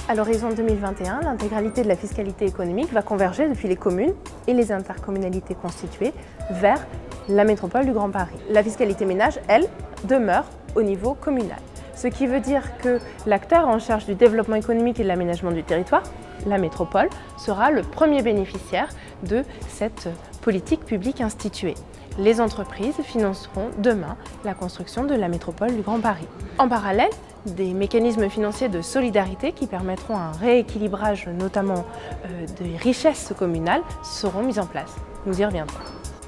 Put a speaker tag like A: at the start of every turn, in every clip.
A: À l'horizon 2021, l'intégralité de la fiscalité économique va converger depuis les communes et les intercommunalités constituées vers la métropole du Grand Paris. La fiscalité ménage, elle, demeure au niveau communal. Ce qui veut dire que l'acteur en charge du développement économique et de l'aménagement du territoire, la métropole, sera le premier bénéficiaire de cette politique publique instituée. Les entreprises financeront demain la construction de la métropole du Grand Paris. En parallèle, des mécanismes financiers de solidarité qui permettront un rééquilibrage notamment des richesses communales seront mis en place. Nous y reviendrons.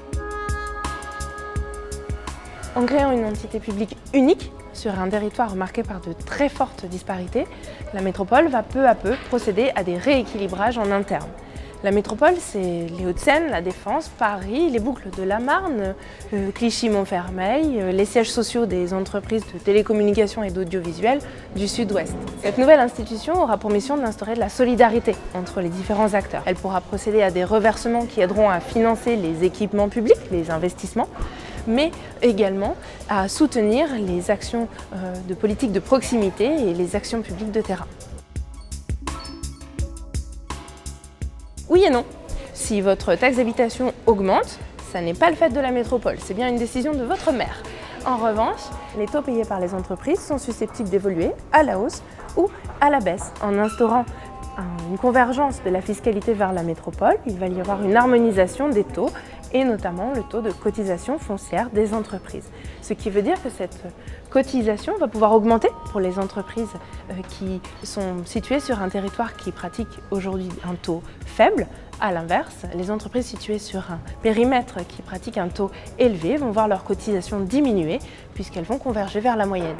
A: En créant une entité publique unique sur un territoire marqué par de très fortes disparités, la métropole va peu à peu procéder à des rééquilibrages en interne. La métropole, c'est les Hauts-de-Seine, la Défense, Paris, les boucles de la Marne, Clichy-Montfermeil, les sièges sociaux des entreprises de télécommunications et d'audiovisuel du Sud-Ouest. Cette nouvelle institution aura pour mission d'instaurer de la solidarité entre les différents acteurs. Elle pourra procéder à des reversements qui aideront à financer les équipements publics, les investissements, mais également à soutenir les actions de politique de proximité et les actions publiques de terrain. Oui et non. Si votre taxe d'habitation augmente, ça n'est pas le fait de la métropole, c'est bien une décision de votre maire. En revanche, les taux payés par les entreprises sont susceptibles d'évoluer à la hausse ou à la baisse. En instaurant une convergence de la fiscalité vers la métropole, il va y avoir une harmonisation des taux et notamment le taux de cotisation foncière des entreprises. Ce qui veut dire que cette cotisation va pouvoir augmenter pour les entreprises qui sont situées sur un territoire qui pratique aujourd'hui un taux faible. À l'inverse, les entreprises situées sur un périmètre qui pratique un taux élevé vont voir leur cotisation diminuer puisqu'elles vont converger vers la moyenne.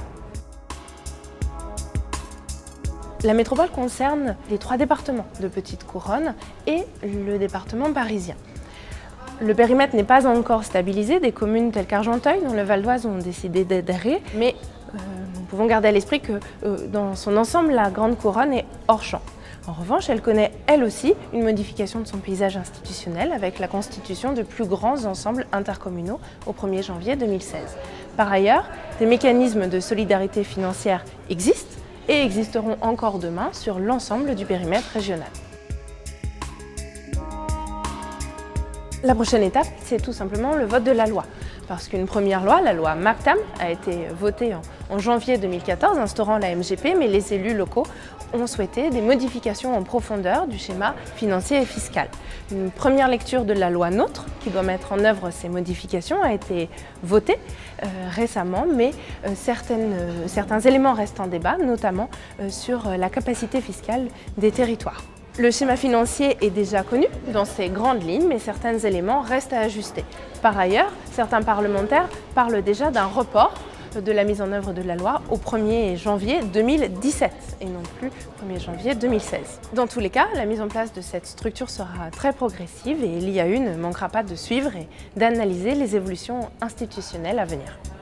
A: La métropole concerne les 3 départements de Petite Couronne et le département parisien. Le périmètre n'est pas encore stabilisé, des communes telles qu'Argenteuil, dont le Val d'Oise, ont décidé d'adhérer, mais nous pouvons garder à l'esprit que dans son ensemble, la Grande Couronne est hors champ. En revanche, elle connaît elle aussi une modification de son paysage institutionnel avec la constitution de plus grands ensembles intercommunaux au 1er janvier 2016. Par ailleurs, des mécanismes de solidarité financière existent et existeront encore demain sur l'ensemble du périmètre régional. La prochaine étape, c'est tout simplement le vote de la loi. Parce qu'une première loi, la loi MAPTAM, a été votée en janvier 2014, instaurant la MGP, mais les élus locaux ont souhaité des modifications en profondeur du schéma financier et fiscal. Une première lecture de la loi NOTRe, qui doit mettre en œuvre ces modifications, a été votée récemment, mais certains éléments restent en débat, notamment sur la capacité fiscale des territoires. Le schéma financier est déjà connu dans ses grandes lignes, mais certains éléments restent à ajuster. Par ailleurs, certains parlementaires parlent déjà d'un report de la mise en œuvre de la loi au 1er janvier 2017 et non plus 1er janvier 2016. Dans tous les cas, la mise en place de cette structure sera très progressive et l'IAU ne manquera pas de suivre et d'analyser les évolutions institutionnelles à venir.